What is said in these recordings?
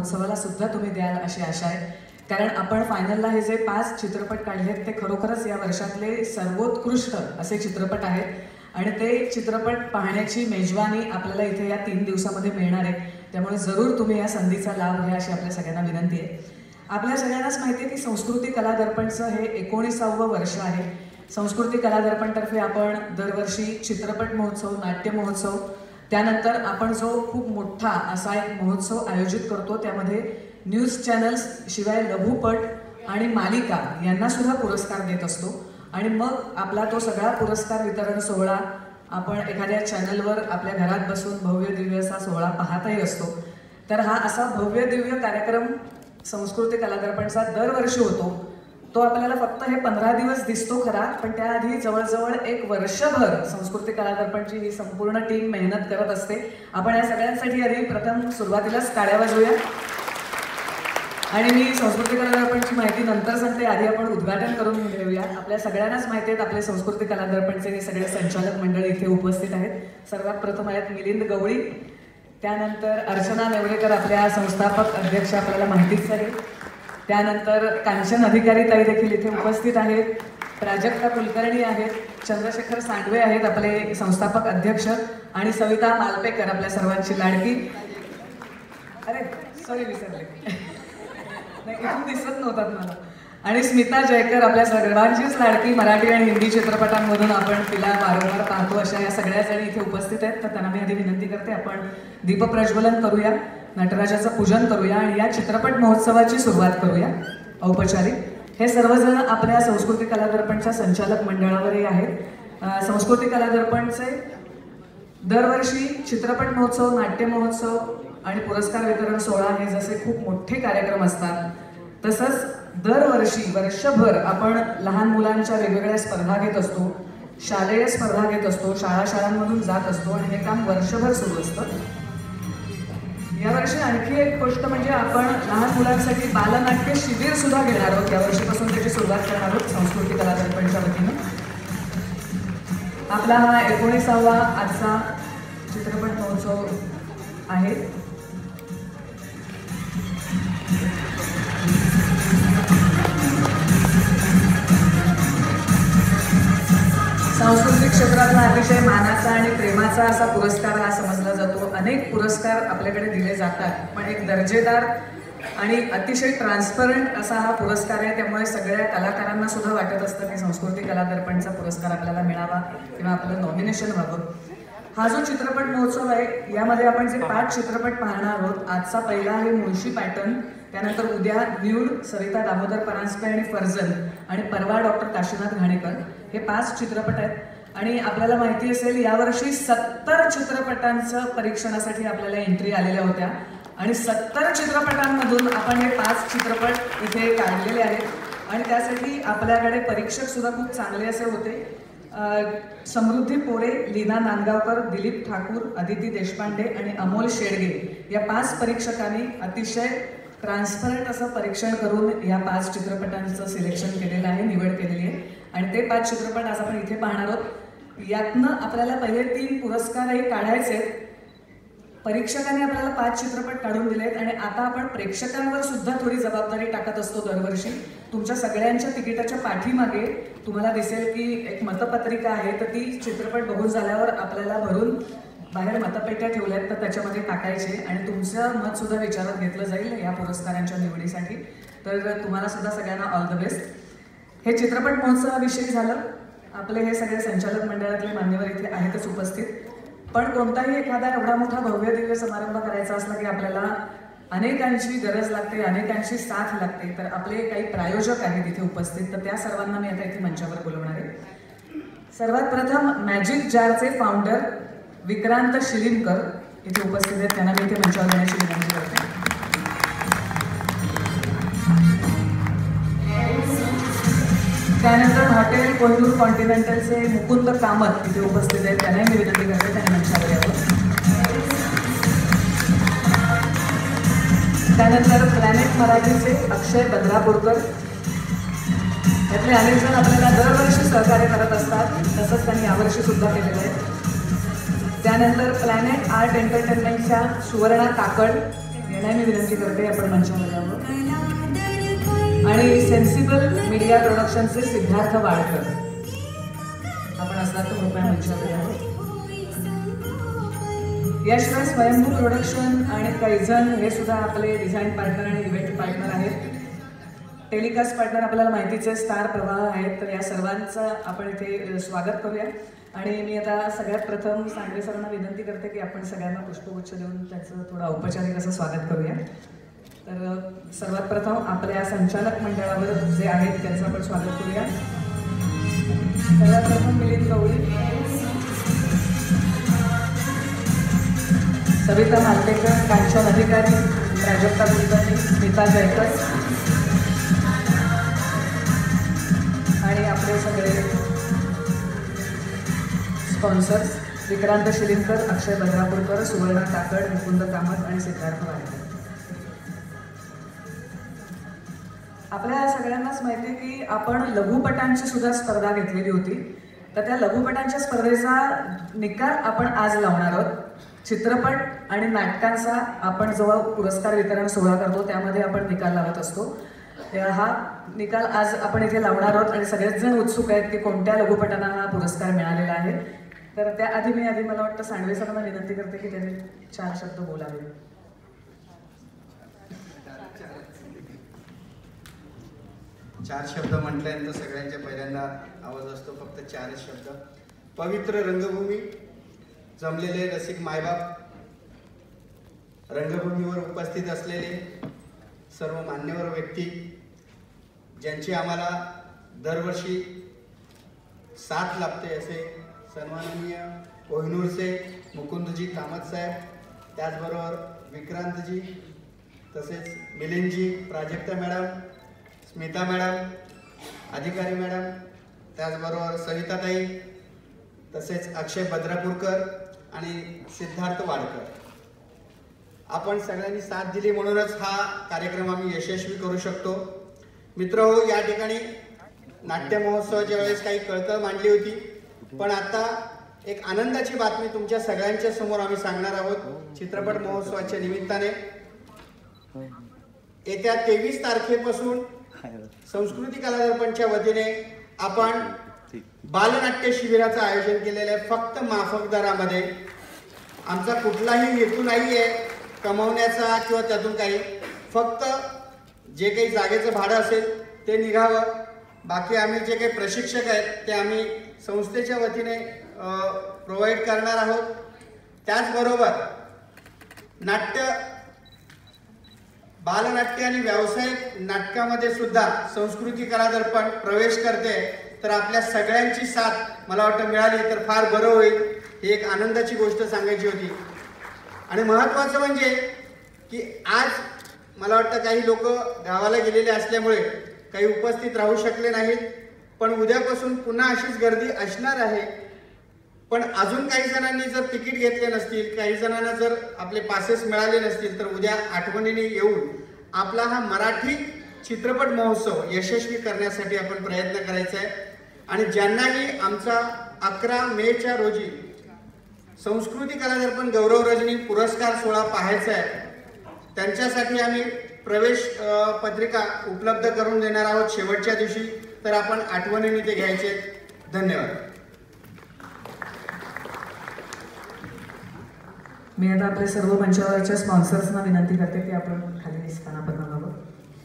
महोत्सवाला सुद्धा तुम्ही द्याल अशी आशा आहे. कारण आपण फायनलला हे जे 5 चित्रपट काढलेत ते खरोखरच या वर्षातले सर्वोत्कृष्ट असे चित्रपट आहेत आणि ते चित्रपट पाहण्याची मेजवानी आपल्याला इथे या 3 दिवसामध्ये मिळणार आहे. त्यामुळे जरूर तुम्ही या संधीचा लाभ घ्या अशी आपल्या सगळ्यांना विनंती आहे. आपल्या सगळ्यांनाच माहिती आहे की संस्कृती कला दर्पणचं हे 19वे वर्ष आहे. संस्कृती कला दर्पणतर्फे आपण दरवर्षी चित्रपट महोत्सव, नाट्य महोत्सव, त्यानंतर आपण जो खूप मोठा असा एक महोत्सव आयोजित करतो त्यामध्ये न्यूज चॅनल्स शिवाय लघुपट आणि मालिका यांना सुद्धा पुरस्कार देत असतो. आणि मग आपला तो सगळा पुरस्कार वितरण सोहळा आपण एखाद्या चॅनलवर आपल्या घरात बसून भव्य दिव्य असा सोहळा पाहतही असतो. तर हा असा भव्य दिव्य कार्यक्रम संस्कृती कला दर्पणचा दरवर्षी होतो. तो आपल्याला फक्त हे 15 दिवस दिसतो खरा, पण त्याआधी जवळजवळ 1 वर्षभर संस्कृती कला दर्पणची ही संपूर्ण टीम मेहनत करत असते. आपण या सगळ्यांसाठी आधी प्रथम सुरुवातीलाच टाळ्या वाजवूया. आणि मी संस्कृती कला दर्पणची माहिती नंतर सांगते, आधी आपण उद्घाटन करून घेऊया. आपल्या सगळ्यांनाच माहिती आहेत आपले संस्कृती कला दर्पणचे हे सगळे संचालक मंडळ इथे उपस्थित आहेत. सर्वात प्रथम आहेत मिलिंद गवळी, त्यानंतर अर्चना नेवरेकर आपल्या संस्थापक अध्यक्ष आपल्याला माहितीच आहे. त्यानंतर कांचन अधिकारी ताई देखील इथे उपस्थित आहेत. प्राजक्ता कुलकर्णी आहेत, चंद्रशेखर सांडवे आहेत आपले संस्थापक अध्यक्ष आणि सविता मालपेकर आपल्या सर्वांची लाडकी. अरे सॉरी विसरले, नाही इथून दिसत नव्हतात मला. आणि स्मिता जयकर आपल्या सर्वांचीच लाडकी, मराठी आणि हिंदी चित्रपटांमधून आपण तिला वारंवार पाहतो अशा या सगळ्या जणी इथे उपस्थित आहेत. तर त्यांना मी आधी विनंती करते आपण दीपप्रज्वलन करूया, नटराजाचं पूजन करूया आणि या चित्रपट महोत्सवाची सुरुवात करूया औपचारिक. हे सर्वजण आपल्या संस्कृती कला दर्पणच्या संचालक मंडळावरही आहेत. संस्कृती कला दर्पणचे दरवर्षी चित्रपट महोत्सव, नाट्य महोत्सव आणि पुरस्कार वितरण सोहळा हे जसे खूप मोठे कार्यक्रम असतात, तसंच दरवर्षी वर्षभर आपण लहान मुलांच्या वेगवेगळ्या स्पर्धा घेत असतो, शालेय स्पर्धा घेत असतो, शाळांमधून जात असतो आणि हे काम वर्षभर सुरू असतं. यावर्षी आणखी एक गोष्ट म्हणजे आपण लहान मुलांसाठी बालनाट्य शिबिर सुद्धा घेणार आहोत. यावर्षीपासून त्याची सुरुवात करणार आहोत संस्कृती कला दर्पणच्या वतीनं. आपला हा 19वा आजचा चित्रपट महोत्सव आहे. सांस्कृतिक क्षेत्रातला अतिशय मानाचा आणि प्रेमाचा असा पुरस्कार हा समजला जातो. अनेक पुरस्कार आपल्याकडे दिले जातात, पण एक दर्जेदार आणि अतिशय ट्रान्सपरंट असा हा पुरस्कार आहे. त्यामुळे सगळ्या कलाकारांना सुद्धा वाटत असतं की संस्कृती कला दर्पणचा पुरस्कार आपल्याला मिळावा किंवा आपलं नॉमिनेशन व्हावं. हा जो चित्रपट महोत्सव आहे यामध्ये आपण जे 5 चित्रपट पाहणार आहोत. आजचा पहिला आहे मुळशी पॅटर्न, त्यानंतर उद्या न्यूड, सरिता दामोदर परांजपे आणि फर्जन, आणि परवा डॉक्टर काशीनाथ घाणेकर. हे 5 चित्रपट आहेत. आणि आपल्याला माहिती असेल यावर्षी 70 चित्रपटांचं परीक्षणासाठी आपल्याला एंट्री आलेल्या होत्या आणि 70 चित्रपटांमधून आपण हे 5 चित्रपट इथे काढलेले आहेत. आणि त्यासाठी आपल्याकडे परीक्षक सुद्धा खूप चांगले असे होते. समृद्धी पोरे, लीना नांदगावकर, दिलीप ठाकूर, अदिती देशपांडे आणि अमोल शेडगे या 5 परीक्षकांनी अतिशय ट्रान्सपरंट असं परीक्षण करून या 5 चित्रपटांचं सिलेक्शन केलेलं आहे, निवड केलेली आहे. आणि ते 5 चित्रपट आज आपण इथे पाहणार आहोत. यातनं आपल्याला पहिले 3 पुरस्कारही काढायचे आहेत. परीक्षकांनी आपल्याला 5 चित्रपट काढून दिले आहेत आणि आता आपण प्रेक्षकांवर सुद्धा थोडी जबाबदारी टाकत असतो दरवर्षी. तुमच्या सगळ्यांच्या तिकिटाच्या पाठीमागे तुम्हाला दिसेल की एक मतपत्रिका आहे, तर ती चित्रपट बघून झाल्यावर आपल्याला भरून बाहेर मतपेट्या ठेवल्या आहेत, तर त्याच्यामध्ये टाकायचे आणि तुमचं मत सुद्धा विचारात घेतलं जाईल या पुरस्कारांच्या निवडीसाठी. तर तुम्हाला सुद्धा सगळ्यांना ऑल द बेस्ट. हे चित्रपट महोत्सवाविषयी झालं. आपले हे सगळे संचालक मंडळातले मान्यवर इथे आहेतच उपस्थित. पण कोणताही एखादा एवढा मोठा भव्य दिव्य समारंभ करायचा असला की आपल्याला अनेकांची गरज लागते, अनेकांची साथ लागते. तर आपले काही प्रायोजक आहेत इथे उपस्थित, तर त्या सर्वांना मी आता इथे मंचावर बोलवणार आहे. सर्वात प्रथम मॅजिक जारचे फाउंडर विक्रांत शिलीमकर इथे उपस्थित आहेत. त्यांना मी इथे मंचावर येण्याची विनंती करते. त्यानंतर हॉटेल कोहिनूर कॉन्टिनेंटलचे मुकुंद कामत इथे उपस्थित आहेत. त्यांनाही मी विनंती करते त्यांनी मंचावर यावं. त्यानंतर प्लॅनेट मराठीचे अक्षय बद्रापूरकर, यातले अनेक जण आपल्याला दरवर्षी सहकार्य करत असतात, तसंच त्यांनी यावर्षी सुद्धा केलेलं आहे. त्यानंतर प्लॅनेट आर्ट एंटरटेनमेंटच्या सुवर्णा काकड त्यांनाही मी विनंती करते आपण मंचावर यावं. आणि सेन्सिबल मीडिया प्रोडक्शनचे सिद्धार्थ वाडकर आपण असला तर कृपया मंचावर यावं. याशिवाय स्वयंभू प्रोडक्शन आणि कैझन हे सुद्धा आपले डिझाईन पार्टनर आणि इव्हेंट पार्टनर आहेत. टेलिकास्ट पार्टनर आपल्याला माहितीच आहे, स्टार प्रवाह आहेत. तर या सर्वांचं आपण इथे स्वागत करूया. आणि मी आता सगळ्यात प्रथम सांगवे सरांना विनंती करते की आपण सगळ्यांना पुष्पगुच्छ देऊन त्याचं थोडं औपचारिक असं स्वागत करूया. तर सर्वात प्रथम आपल्या संचालक मंडळावर जे आहेत त्यांचं आपण स्वागत करूया. सर्वात प्रथम मिलिंद गवळी, सविता मालतेकर, कांचन अधिकारी, प्राजक्ता कुलकर्णी, स्मिता जयकर आणि आपले सगळे स्पॉन्सर्स विक्रांत शिलिंकर, अक्षय बद्रापूरकर, सुवर्णा काकड, मुकुंद कामत आणि सिद्धार्थ वाडकर. आपल्या सगळ्यांनाच माहिती आहे की आपण लघुपटांची सुद्धा स्पर्धा घेतलेली होती. तर त्या लघुपटांच्या स्पर्धेचा निकाल आपण आज लावणार आहोत. चित्रपट आणि नाटकांचा आपण जेव्हा पुरस्कार वितरण सोहळा करतो त्यामध्ये आपण निकाल लावत असतो. हा निकाल आज आपण इथे लावणार आहोत आणि सगळेच जण उत्सुक आहेत की कोणत्या लघुपटांना हा पुरस्कार मिळालेला आहे. तर त्याआधी मला वाटतं सांडवे सरांना विनंती करते की त्यांनी 4 शब्द बोलावे. चार शब्द म्हटल्यानंतर सगळ्यांच्या पहिल्यांदा आवाज असतो फक्त 4 शब्द. पवित्र रंगभूमी, जमलेले रसिक मायबाप, रंगभूमीवर उपस्थित असलेले सर्व मान्यवर व्यक्ती ज्यांची आम्हाला दरवर्षी साथ लाभते असे सन्माननीय कोहिनूरचे मुकुंदजी कामत साहेब, त्याचबरोबर विक्रांतजी, तसेच मिलिंदजी, Prajakta madam, Smita madam, Adhikari madam, त्याचबरोबर सविताताई, तसेच अक्षय बद्रापूरकर आणि सिद्धार्थ वाडकर. आपण सगळ्यांनी साथ दिली म्हणूनच हा कार्यक्रम आम्ही यशस्वी करू शकतो. मित्रहो, या ठिकाणी नाट्य महोत्सवाच्या वेळेस काही कळकळ मांडली होती, पण आता एक आनंदाची बातमी तुमच्या सगळ्यांच्या समोर आम्ही सांगणार आहोत. चित्रपट महोत्सवाच्या निमित्ताने येत्या 23 तारखेपासून संस्कृती कला दर्पणच्या वतीने आपण बालनाट्य शिबिराचं आयोजन केलेलं आहे. फक्त माफक दरामध्ये. आमचा कुठलाही हेतू नाही आहे कमवण्याचा किंवा त्यातून काही, फक्त जे काही जागेचं भाडं असेल ते निघावं. बाकी आम्ही जे काही प्रशिक्षक आहेत ते आम्ही संस्थेच्या वतीने प्रोव्हाइड करणार आहोत. त्याचबरोबर बालनाट्य आणि व्यावसायिक नाटकामध्ये सुद्धा संस्कृती कला दर्पण प्रवेश करते. तर आपल्या सगळ्यांची साथ मला वाटतं मिळाली तर फार बरं होईल. ही एक आनंदाची गोष्ट सांगायची होती. आणि महत्त्वाचं म्हणजे की आज मला वाटतं काही लोक गावाला गेलेले असल्यामुळे काही उपस्थित राहू शकले नाहीत, पण उद्यापासून पुन्हा अशीच गर्दी असणार आहे. पण अजून काही जणांनी जर तिकीट घेतले नसतील, काही जणांना जर आपले पासेस मिळाले नसतील, तर उद्या आठवणीने येऊन आपला हा मराठी चित्रपट महोत्सव यशस्वी करण्यासाठी आपण प्रयत्न करायचा आहे. आणि ज्यांनाही आमचा 11 मेच्या रोजी संस्कृती कला दर्पण गौरव रजनी पुरस्कार सोहळा पाहायचा आहे, त्यांच्यासाठी आम्ही प्रवेश पत्रिका उपलब्ध करून देणार आहोत शेवटच्या दिवशी. तर आपण आठवणीने ते घ्यायचे. धन्यवाद. मी आता आपल्या सर्व मंचावरच्या स्पॉन्सर्सना विनंती करते की आपण खाली स्थानापन्न व्हावं.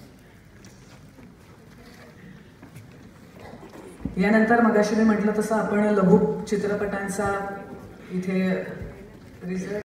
यानंतर मगाशी मी म्हटलं तसं आपण लघु चित्रपटांचा इथे रिझल्ट